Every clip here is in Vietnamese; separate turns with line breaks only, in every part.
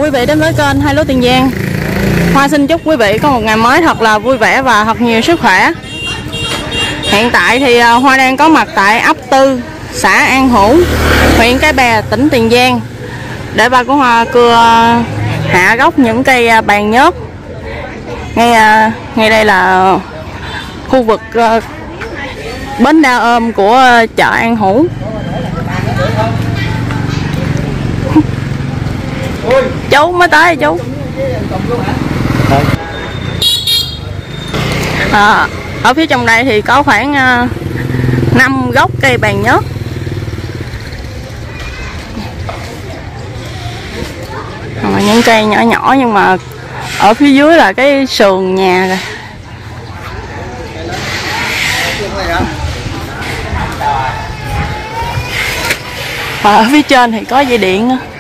quý vị đến với kênh Hai Lúa Tiền Giang. Hoa xin chúc quý vị có một ngày mới thật là vui vẻ và thật nhiều sức khỏe. Hiện tại thì Hoa đang có mặt tại ấp Tư, xã An Hữu, huyện Cái Bè, tỉnh Tiền Giang, để ba của Hoa cưa hạ gốc những cây bàn nhớt. Ngay đây là khu vực bến đa ôm của chợ An Hữu. Chú mới tới chú. Ở phía trong đây thì có khoảng 5 gốc cây bàn nhớt. Những cây nhỏ nhỏ nhưng mà ở phía dưới là cái sườn nhà rồi. Và ở phía trên thì có dây điện nữa.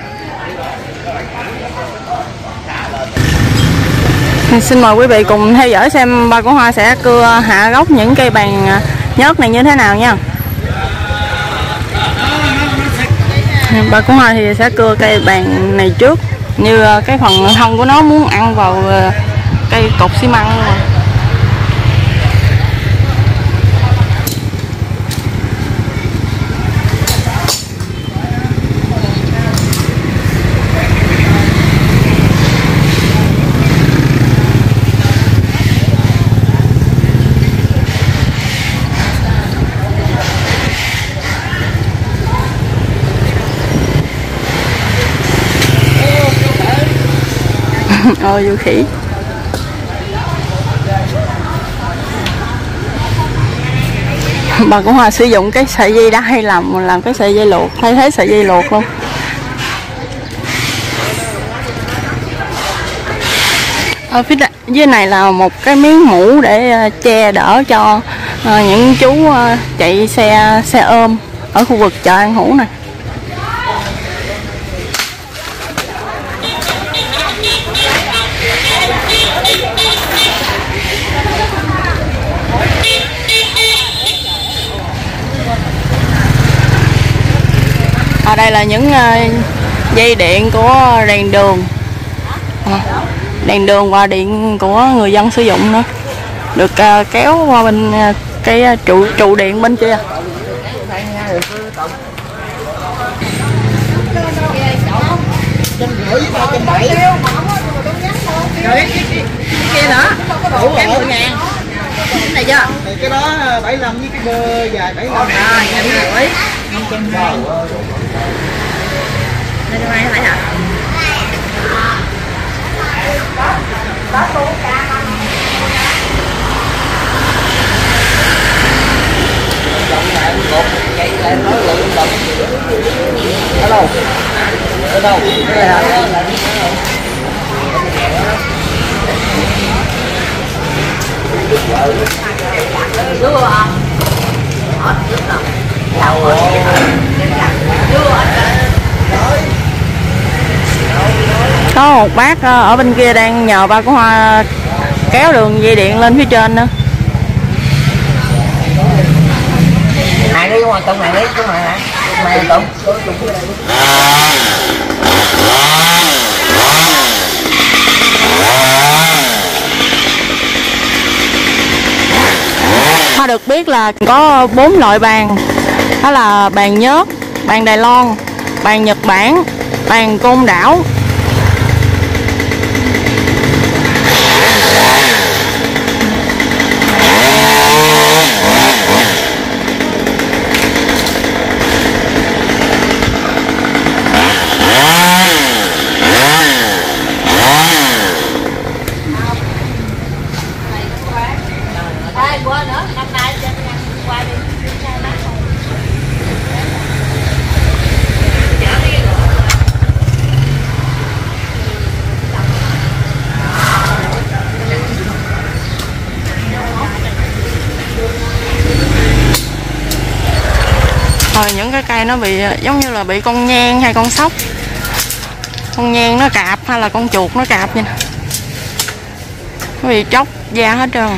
Xin mời quý vị cùng theo dõi xem ba của Hoa sẽ cưa hạ gốc những cây bàn nhớt này như thế nào nha. Ba của Hoa thì sẽ cưa cây bàn này trước, như cái phần thân của nó muốn ăn vào cây cột xi măng luôn. Ôi vô khỉ. Bà của Hoa sử dụng cái sợi dây đai làm cái sợi dây luộc, thay thế sợi dây luộc luôn. Ở phía dưới này là một cái miếng mũ để che đỡ cho những chú chạy xe ôm ở khu vực chợ An Hữu này. Ở đây là những dây điện của đèn đường và điện của người dân sử dụng nữa, được kéo qua bên cái trụ điện bên kia.
Rồi kia nữa, đủ cái 10.000. Cái này chưa? Cái đó 75 với cái bơ dài 75. À, nhanh rồi. 520. Đây cho ai phải hả? Ở đâu? Ở đâu? Cái này hả?
Có một bác ở bên kia đang nhờ ba của Hoa kéo đường dây điện lên phía trên nữa.
Này đi ngoài tông này đi, cái này này tông.
Hoa được biết là có 4 loại bàn, đó là bàn nhớt, bàn Đài Loan, bàn Nhật Bản, bàn Côn Đảo. Những cái cây nó bị giống như là bị con nhang hay con sóc, con nhang nó cạp hay là con chuột nó cạp vậy nè, nó bị tróc da hết trơn.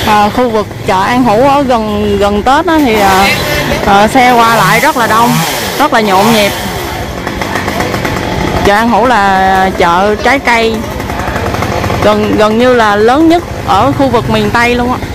khu vực chợ An Hữu ở gần Tết đó thì xe qua lại rất là đông, rất là nhộn nhịp. Chợ An Hữu là chợ trái cây gần như là lớn nhất ở khu vực miền Tây luôn á.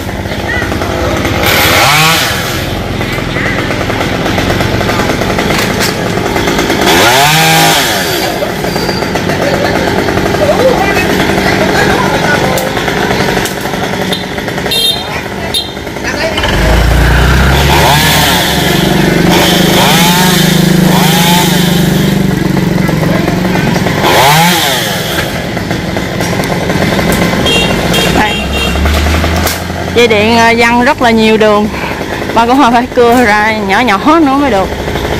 Dây điện văng rất là nhiều đường, ba cũng phải cưa ra nhỏ nhỏ nữa mới được.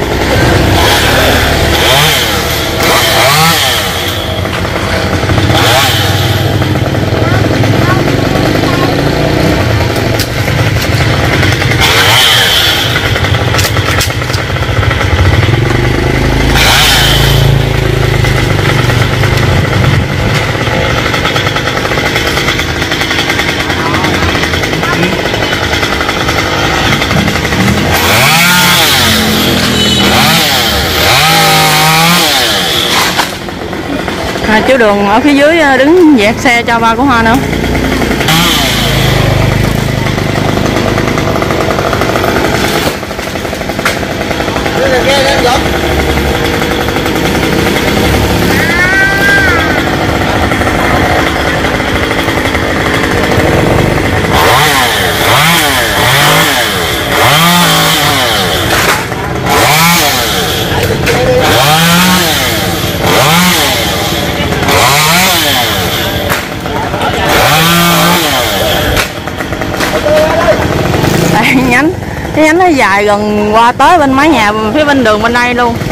Chú Đường ở phía dưới đứng dẹp xe cho ba của Hoa nữa. Cái nhánh nó dài gần qua tới bên mái nhà phía bên đường bên đây luôn.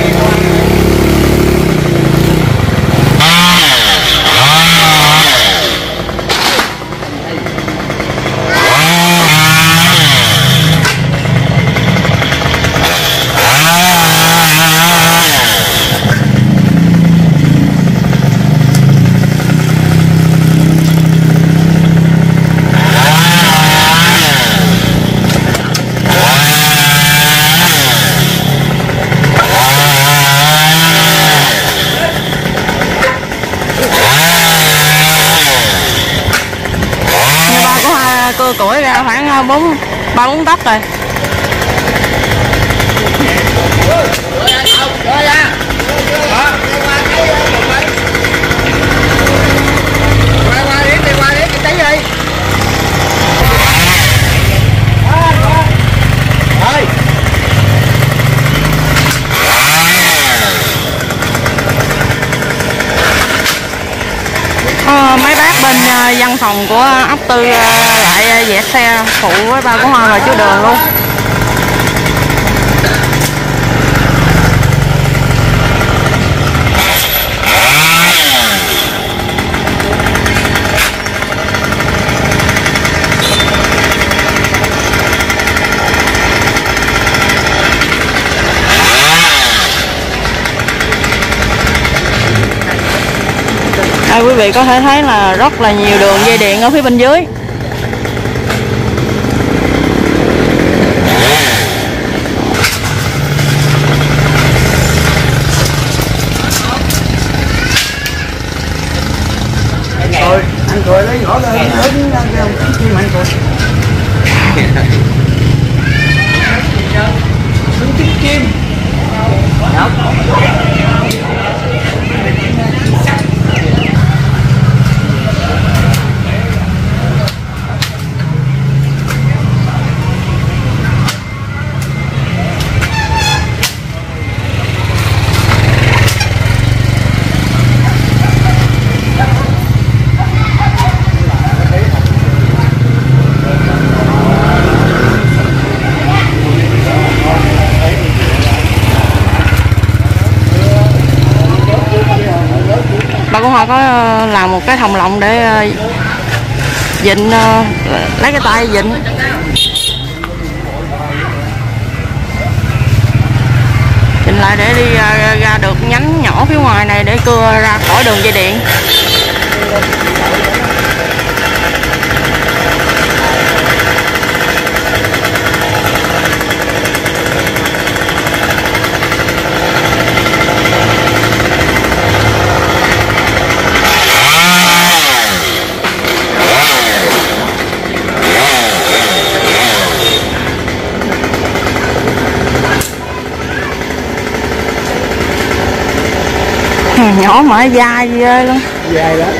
Cưa củi ra khoảng 3-4 tấc rồi. Mấy bác bên văn phòng của ấp Tư lại dẹp xe phụ với ba của Hoa và chú Đường luôn. Quý vị có thể thấy là rất là nhiều đường dây điện ở phía bên dưới.
Anh cười lấy nhỏ lên đứng chim anh cười. Đứng chim. Bà của Hoa có làm một cái thòng lọng để vịn, lấy cái tay vịn. Vịn lại để đi ra được nhánh nhỏ phía ngoài này để cưa ra khỏi đường dây điện.
nhỏ mà dai ghê luôn.
Dài lắm.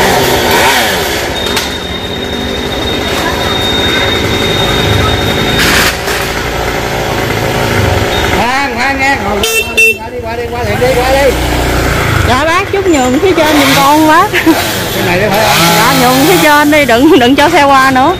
Khoan nghe, qua đi.
Dạ bác chút nhường phía trên giùm con quá.
Cái này phải không?
Dạ nhường phía trên đi, đừng cho xe qua nữa.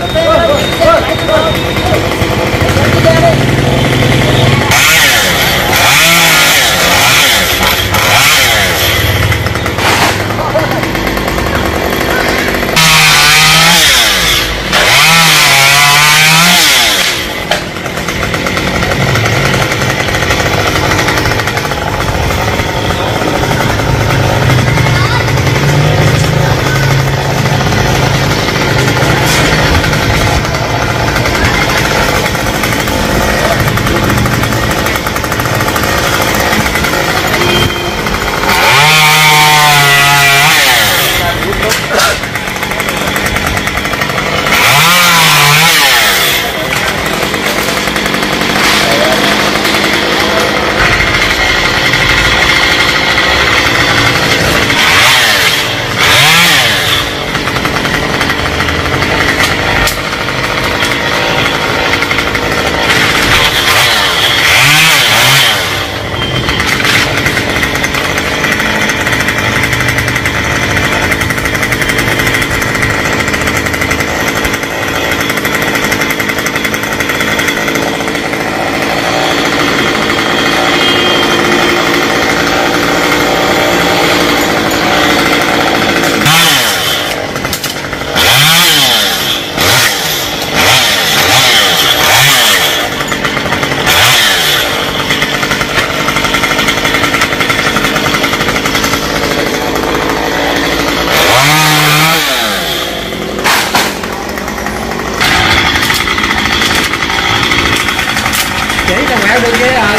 Chỉ cho mẹ bên kia rồi.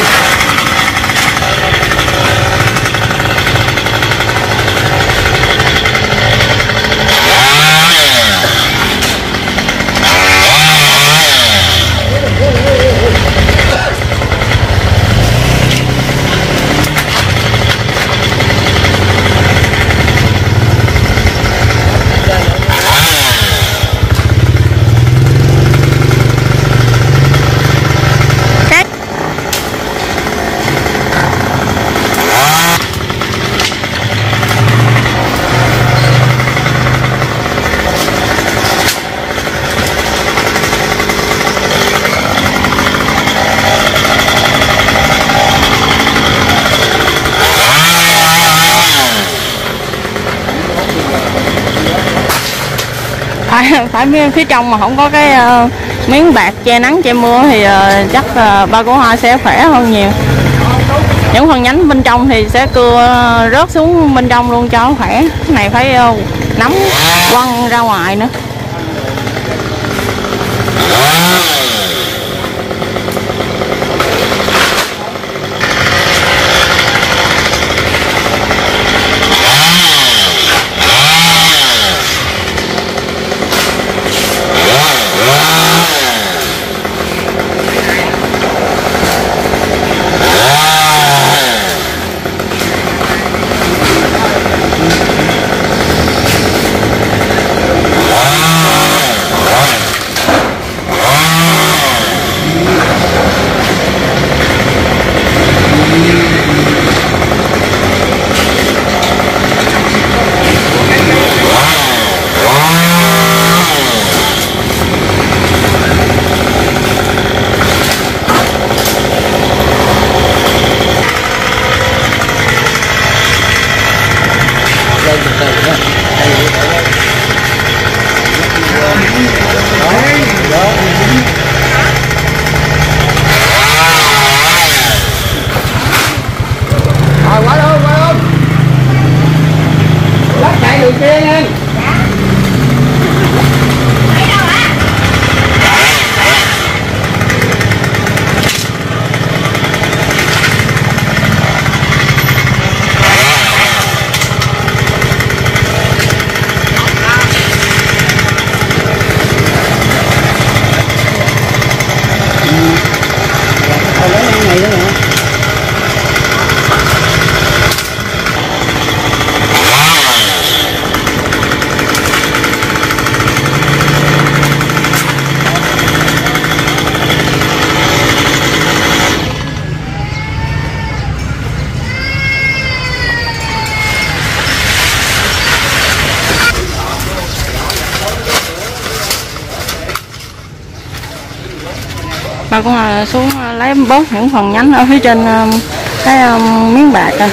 Phải phía trong mà không có cái miếng bạc che nắng che mưa thì chắc ba của Hoa sẽ khỏe hơn nhiều. Những phần nhánh bên trong thì sẽ cưa rớt xuống bên trong luôn cho khỏe. Cái này phải nắm quăng ra ngoài nữa. bà cũng xuống lấy bớt những phần nhánh ở phía trên cái miếng bạc à.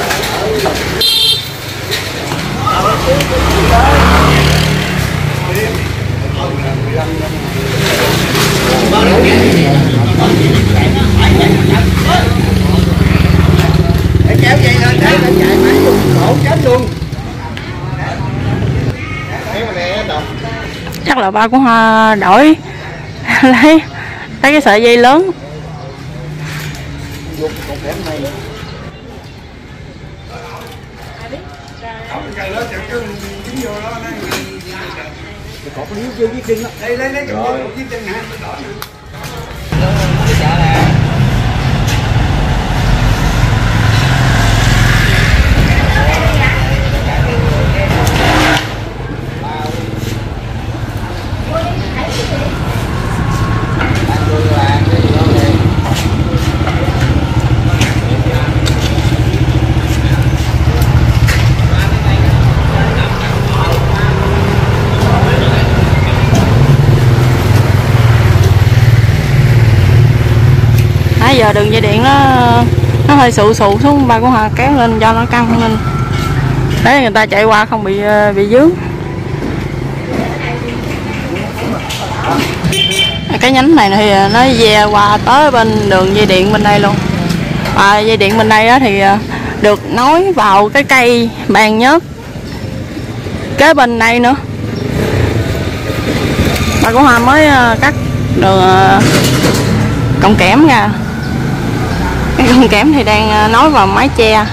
Kéo dây lên để lên chạy máy luôn, đổ chết luôn.
Chắc là ba cũng đổi lấy cái sợi dây lớn. Nãy giờ đường dây điện nó hơi sụ xuống, ba cũng kéo lên cho nó căng lên để người ta chạy qua không bị dướng. Cái nhánh này thì nó ve qua tới bên đường dây điện bên đây luôn. Dây điện bên đây thì được nối vào cái cây bàn nhớt kế bên đây nữa. Ba cũng mới cắt đường cọng kẽm ra. Cái con kẽm thì đang nối vào mái che.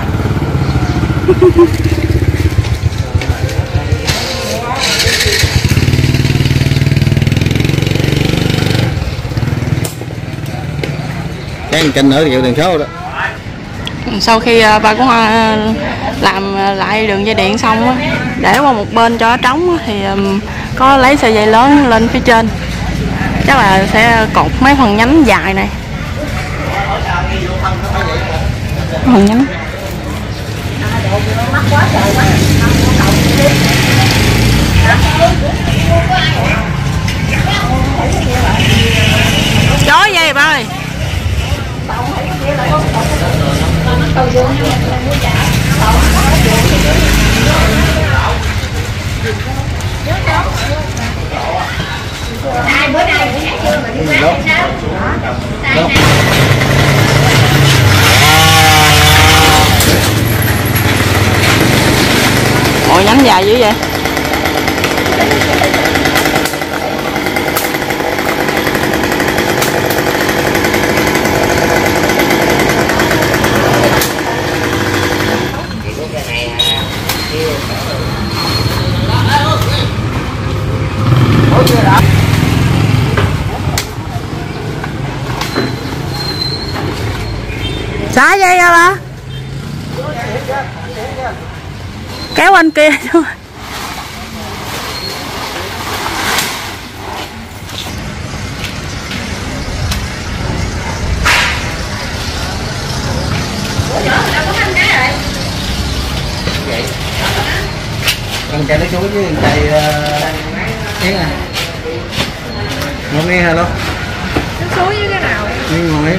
Cái kênh nữa chịu tiền số đó.
Sau khi ba cũng làm lại đường dây điện xong á, để qua một bên cho nó trống á, thì có lấy sợi dây lớn lên phía trên. Chắc là sẽ cột mấy phần nhánh dài này. Phần nhánh chói dây ba ơi.
Bữa nay bữa chưa mà đi bán sao?
Ôi nhánh dài dữ vậy. Xả dây ra ba. Kéo anh kia thôi.
Con cây nó chuối với cây chén à. Ngon nghe hả lo?
Nó suối với cái nào?
Nhưng ngon ấy.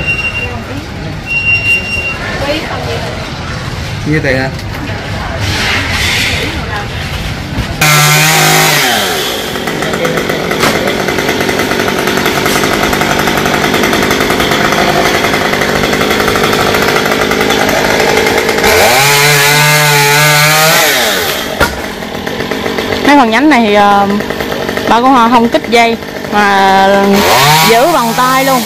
Quý không gì.
Nhiêu tiền à?
Mấy phần nhánh này thì ba cũng không kích dây mà giữ bằng tay luôn.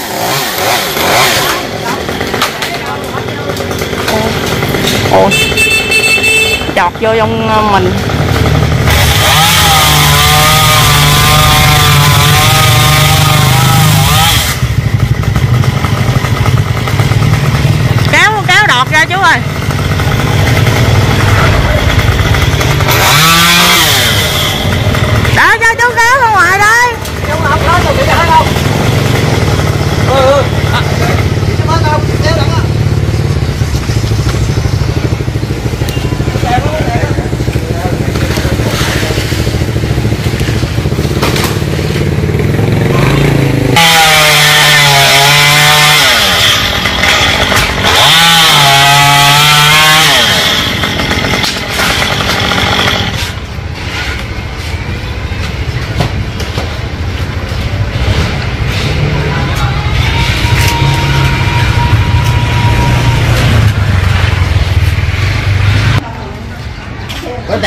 Ôi, chọt vô trong mình. Kéo đọt ra chú ơi. Đó cho chú kéo ra ngoài đây.
Không có đâu, cái đó đâu.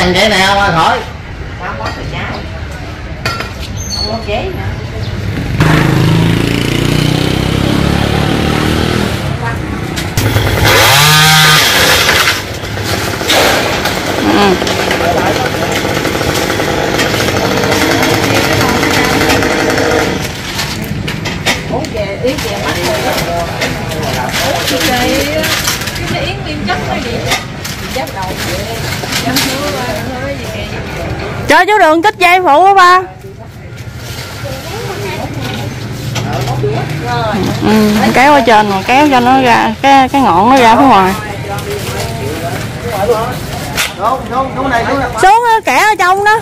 dàn vậy nè mà khỏi.
Không có sợi trái. Không có chế nữa. Uống chè yến chè mắc rồi đó. Uống chè cái yến nguyên chất thôi đi. Chất đầu vậy. Chất thôi gì.
Cho chú Đường kích dây phụ á ba. Kéo ở trên mà kéo cho nó ra cái ngọn nó ra phía ngoài. Xuống kẻ ở trong đó.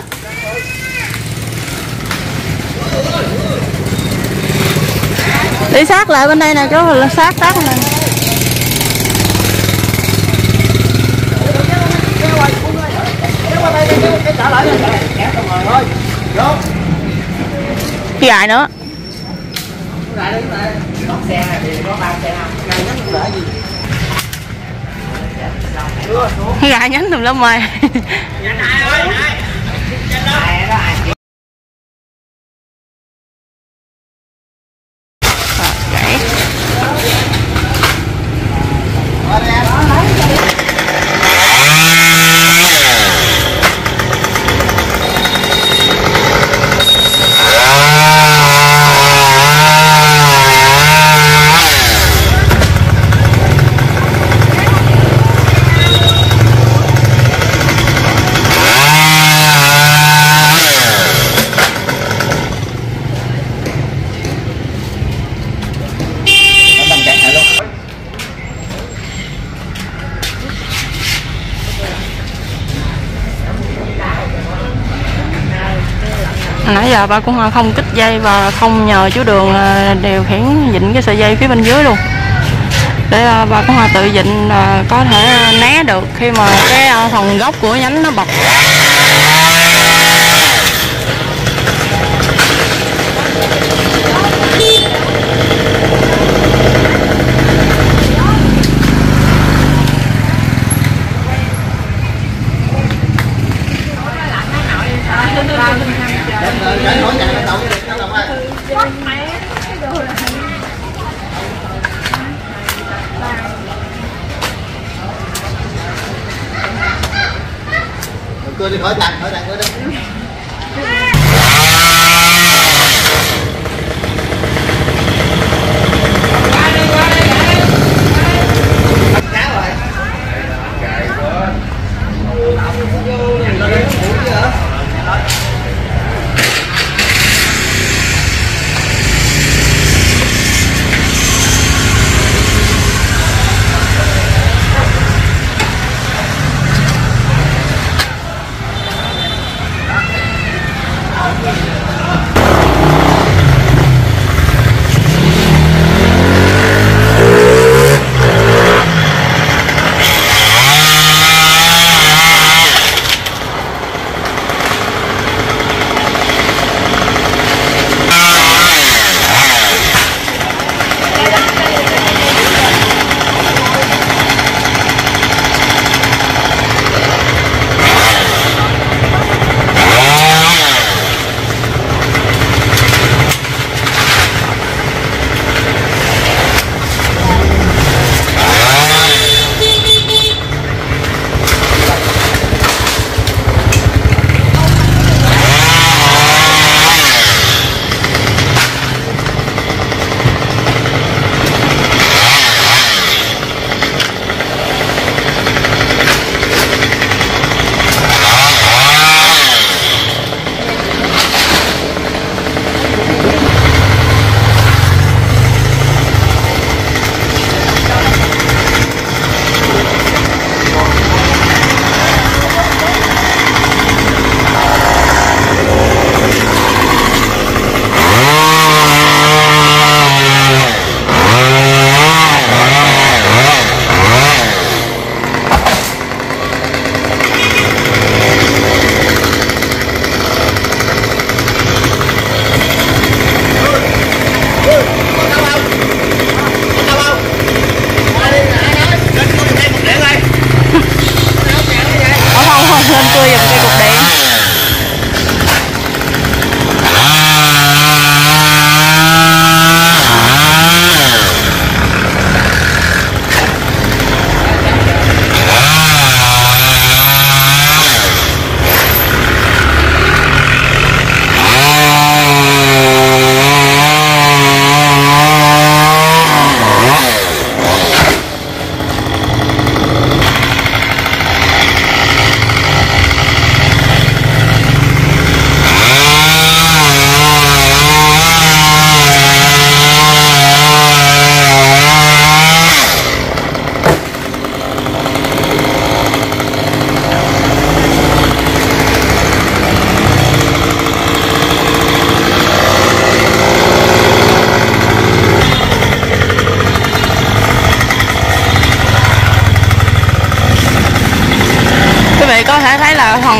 Đi sát lại bên đây nè chú, sát này. Cái gài nữa. Cái gài nhánh tùm lum mày. Nãy giờ ba cũng không kích dây và không nhờ chú Đường điều khiển vịnh cái sợi dây phía bên dưới luôn, để ba cũng tự vịnh có thể né được khi mà cái phần gốc của nhánh nó bật.
Tôi đi khỏi chặt nữa đi.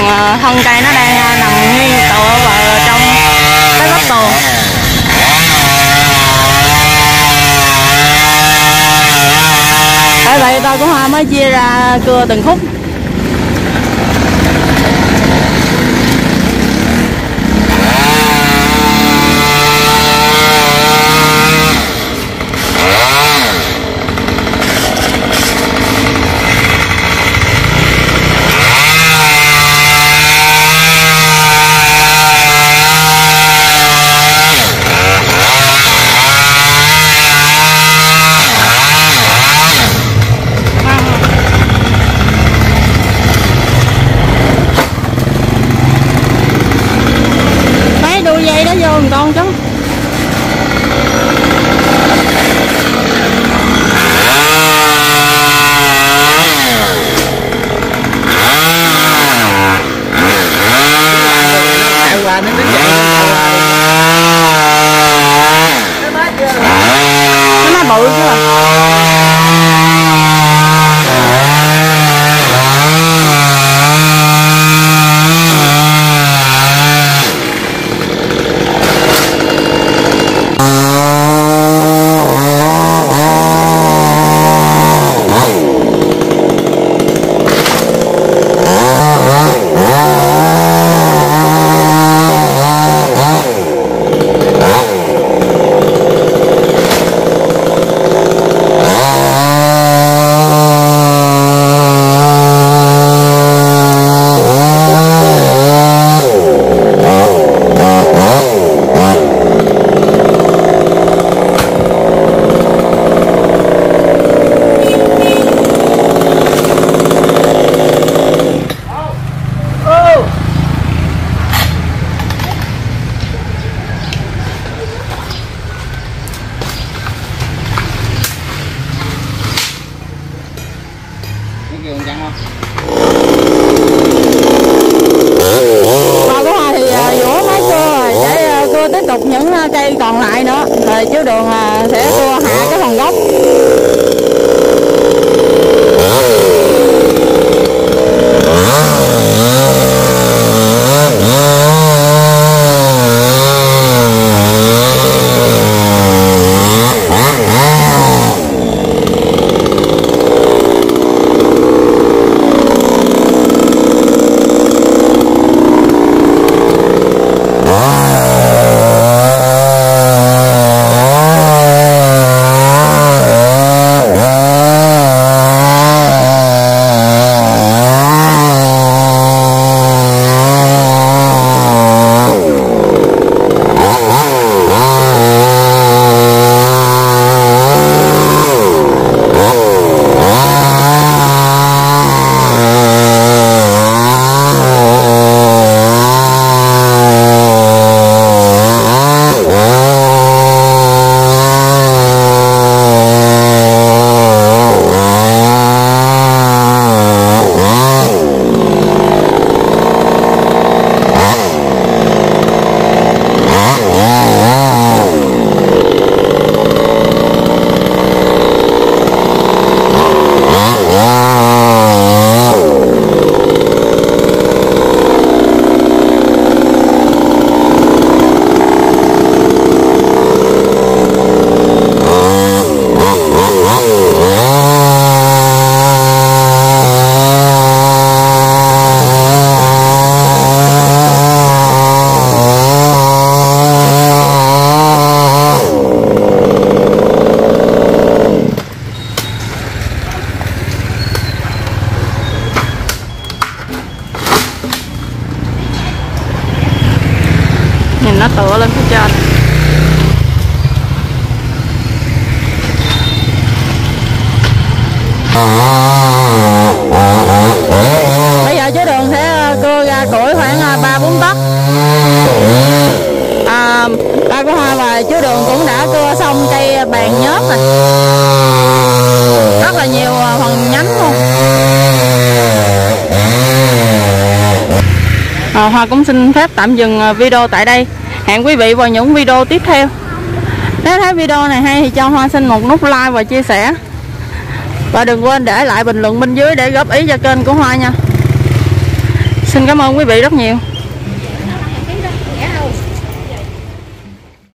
thân cây nó đang nằm nghiêng tựa vào trong cái góc tường. Bởi vậy tôi của Hoa mới chia ra cưa từng khúc. Dây đó vô một con chứ. Nó bự chứ à. Bà của Hoa thì vỗ máy cưa rồi để cưa tiếp tục những cây còn lại nữa, rồi chú Đường sẽ cưa hạ cái phần gốc. Nhìn nó tựa lên phía trên. Bây giờ chú Đường sẽ cưa ra củi khoảng 3-4 tấc. Ba của Hoa và chú Đường cũng đã cưa xong cây bàn nhớt này, rất là nhiều phần nhánh luôn. Hoa cũng xin phép tạm dừng video tại đây. Hẹn quý vị vào những video tiếp theo. Nếu thấy video này hay thì cho Hoa xin một nút like và chia sẻ. Và đừng quên để lại bình luận bên dưới để góp ý cho kênh của Hoa nha. Xin cảm ơn quý vị rất nhiều.